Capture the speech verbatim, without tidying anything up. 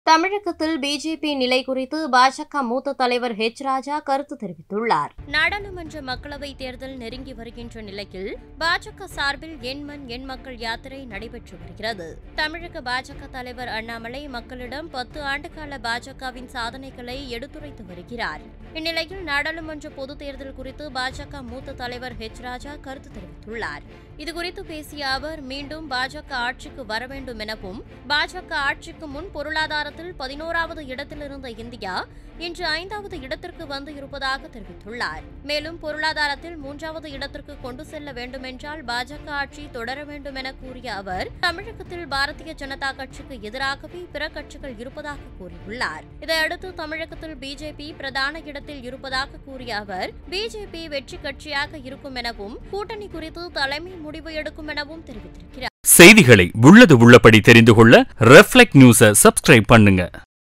தமிழகத்தில் பிஜேபி நிலை குறித்து பாஜக மூத்த தலைவர் ஹெச் ராஜா கருத்து தெரிவித்துள்ளார். நாடாளுமன்ற மக்களவைத் தேர்தல் நெருங்கி வருகின்ற நிலையில் பாஜக சார்பில் எண் மண் எண் மக்கள் யாத்திரை நடைபெற்று வருகிறது. தமிழக பாஜக தலைவர் அண்ணாமலை மக்களிடம் பத்து ஆண்டுகால பாஜகவின் சாதனைகளை எடுத்துரைத்து வருகிறார். இந்நிலையில் நாடாளுமன்ற பொதுத் தேர்தல் குறித்து பாஜக மூத்த தலைவர் ஹெச் ராஜா கருத்து தெரிவித்துள்ளார். இதுகுறித்து பேசிய அவர், மீண்டும் பாஜக ஆட்சிக்கு வர வேண்டும் எனவும், பாஜக ஆட்சிக்கு முன் பொருளாதாரத்தில் பதினோராவது இடத்தில் இருந்த இந்தியா இன்று ஐந்தாவது இடத்திற்கு வந்து இருப்பதாக தெரிவித்துள்ளார். மேலும் பொருளாதாரத்தில் மூன்றாவது இடத்திற்கு கொண்டு செல்ல வேண்டுமென்றால் பாஜக ஆட்சி தொடர வேண்டும் என கூறிய அவர், தமிழகத்தில் பாரதிய ஜனதா கட்சிக்கு எதிராகவே பிற கட்சிகள் இருப்பதாக கூறியுள்ளார். இதையடுத்து தமிழகத்தில் பிஜேபி பிரதான இடத்தில் இருப்பதாக கூறிய அவர், பிஜேபி வெற்றி கட்சியாக இருக்கும் எனவும், கூட்டணி குறித்து தலைமை முடிவு எடுக்கும் எனவும் தெரிவித்திருக்கிறார். செய்திகளை உள்ளது உள்ளபடி தெரிந்து கொள்ள ரெஃப்ளெக்ட் நியூஸை சப்ஸ்கிரைப் பண்ணுங்க.